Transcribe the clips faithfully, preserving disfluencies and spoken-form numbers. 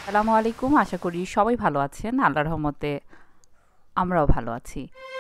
আসসালামু আলাইকুম। আশা করি সবাই ভালো আছেন। আল্লাহর রহমতে আমরাও ভালো আছি।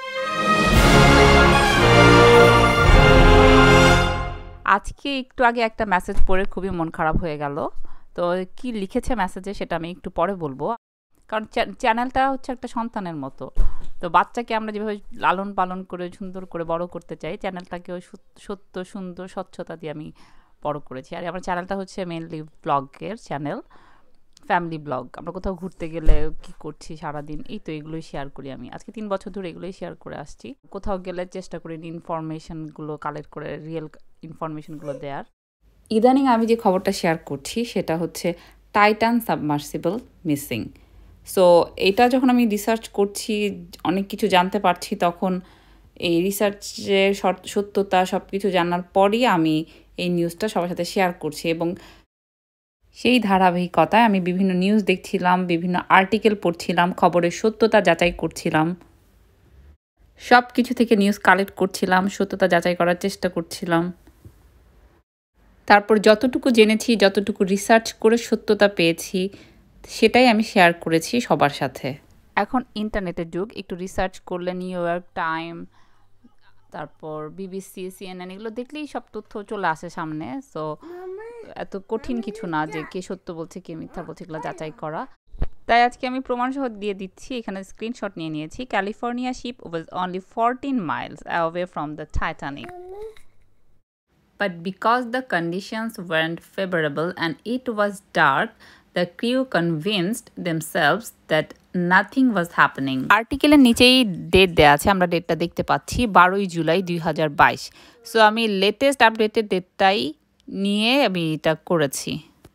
আজকে একটু আগে একটা মেসেজ পড়ে খুবই মন খারাপ হয়ে গেল। তো কি লিখেছে মেসেজে সেটা আমি একটু পরে বলবো। কারণ চ্যানেলটা হচ্ছে একটা সন্তানের মতো। তো বাচ্চাকে আমরা যেভাবে লালন পালন করে সুন্দর করে বড় করতে চাই, চ্যানেলটাকেও সত্য সুন্দর স্বচ্ছতা দিয়ে আমি বড় করেছি। আর আমার চ্যানেলটা হচ্ছে মেইনলি ব্লগের চ্যানেল, ফ্যামিলি ব্লগ। আমরা কোথাও ঘুরতে গেলে কি করছি সারাদিন, এই তো এগুলোই শেয়ার করি। আমি আজকে তিন বছর ধরে এগুলোই শেয়ার করে আসছি। কোথাও গেলে চেষ্টা করি ইনফরমেশনগুলো কালেক্ট করে রিয়েল ইনফরমেশনগুলো দেওয়ার। ইদানিং আমি যে খবরটা শেয়ার করছি সেটা হচ্ছে টাইটান সাবমার্সিবল মিসিং। সো এটা যখন আমি রিসার্চ করছি, অনেক কিছু জানতে পারছি, তখন এই রিসার্চের সত্যতা সব কিছু জানার পরই আমি এই নিউজটা সবার সাথে শেয়ার করছি। এবং সেই ধারাবাহিকতায় আমি বিভিন্ন নিউজ দেখছিলাম, বিভিন্ন আর্টিকেল পড়ছিলাম, খবরের সত্যতা যাচাই করছিলাম, সব কিছু থেকে নিউজ কালেক্ট করছিলাম, সত্যতা যাচাই করার চেষ্টা করছিলাম। তারপর যতটুকু জেনেছি, যতটুকু রিসার্চ করে সত্যতা পেয়েছি, সেটাই আমি শেয়ার করেছি সবার সাথে। এখন ইন্টারনেটের যুগ, একটু রিসার্চ করলে নিউ ইয়র্ক টাইম, তারপর বিবিসি, সিএনএন এগুলো দেখলেই সব তথ্য চলে আসে সামনে। সো এত কঠিন কিছু না যে কে সত্য বলছে কে মিথ্যা বলছে এগুলো যাচাই করা। তাই আজকে আমি প্রমাণ সহ দিয়ে দিচ্ছি। এখানে স্ক্রিনশট নিয়ে নিয়েছি। California ship was only fourteen miles away from the Titanic. But because the conditions weren't favorable and it was dark, the crew convinced themselves that nothing was happening. আর্টিকেলের নিচেই ডেট দেওয়া আছে, আমরা ডেটটা দেখতে পাচ্ছি বারোই জুলাই দুই হাজার বাইশ। সো আমি লেটেস্ট আপডেটেড ডেটটাই নিয়ে আমি এটা করেছি।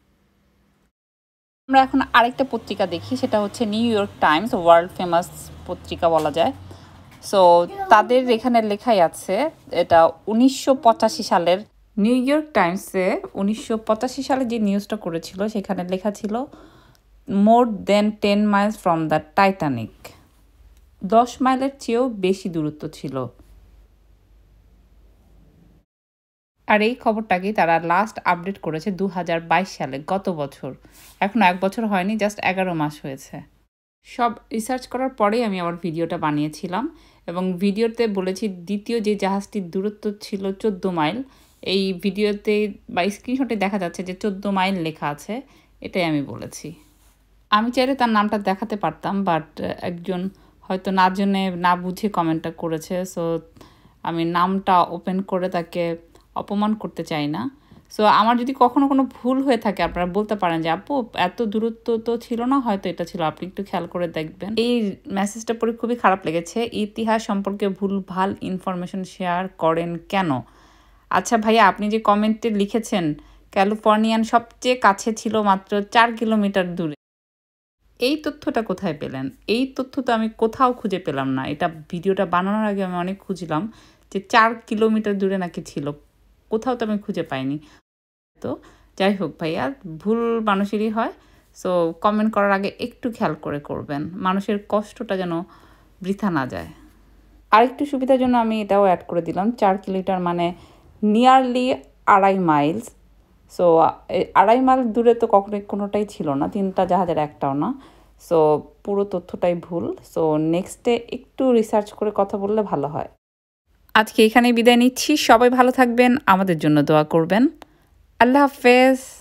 আমরা এখন আরেকটা পত্রিকা দেখি, সেটা হচ্ছে New York Times, world famous পত্রিকা বলা যায়। সো তাদের এখানে লেখাই আছে, এটা উনিশশো পঁচাশি সালের নিউ ইয়র্ক টাইমসে উনিশশো পঁচাশি সালে যে নিউজটা করেছিল সেখানে লেখা ছিল more than ten miles from the Titanic. দশ মাইলের চেয়েও বেশি দূরত্ব ছিল। আর এই খবরটাকেই তারা লাস্ট আপডেট করেছে দু হাজার বাইশ সালে, গত বছর। এখনও এক বছর হয়নি, জাস্ট এগারো মাস হয়েছে। সব রিসার্চ করার পরেই আমি আবার ভিডিওটা বানিয়েছিলাম এবং ভিডিওতে বলেছি দ্বিতীয় যে জাহাজটির দূরত্ব ছিল চোদ্দ মাইল। এই ভিডিওতে বা স্ক্রিনশটে দেখা যাচ্ছে যে চোদ্দ মাইল লেখা আছে, এটাই আমি বলেছি। আমি চাইলে তার নামটা দেখাতে পারতাম, বাট একজন হয়তো না জেনে না বুঝে কমেন্টটা করেছে। সো আমি নামটা ওপেন করে তাকে অপমান করতে চাই না। সো আমার যদি কখনো কোনো ভুল হয়ে থাকে আপনারা বলতে পারেন যে আপু এত দূরত্ব তো ছিল না, হয়তো এটা ছিল, আপনি একটু খেয়াল করে দেখবেন। এই মেসেজটা পড়ে খুবই খারাপ লেগেছে। ইতিহাস সম্পর্কে ভুল ভাল ইনফরমেশন শেয়ার করেন কেন? আচ্ছা ভাইয়া, আপনি যে কমেন্টে লিখেছেন ক্যালিফোর্নিয়ান সবচেয়ে কাছে ছিল মাত্র চার কিলোমিটার দূরে, এই তথ্যটা কোথায় পেলেন? এই তথ্য তো আমি কোথাও খুঁজে পেলাম না। এটা ভিডিওটা বানানোর আগে আমি অনেক খুঁজলাম যে চার কিলোমিটার দূরে নাকি ছিল, কোথাও তো আমি খুঁজে পাইনি। তো যাই হোক ভাইয়া, ভুল মানুষেরই হয়। সো কমেন্ট করার আগে একটু খেয়াল করে করবেন, মানুষের কষ্টটা যেন বৃথা না যায়। আরেকটু সুবিধার জন্য আমি এটাও অ্যাড করে দিলাম, চার কিলোমিটার মানে নিয়ারলি আড়াই মাইলস। সো আড়াই মাইল দূরে তো কখনোই কোনোটাই ছিল না, তিনটা জাহাজের একটাও না। সো পুরো তথ্যটাই ভুল। সো নেক্সটে একটু রিসার্চ করে কথা বললে ভালো হয়। আজকে এখানেই বিদায় নিচ্ছি। সবাই ভালো থাকবেন, আমাদের জন্য দোয়া করবেন। আল্লাহ হাফেজ।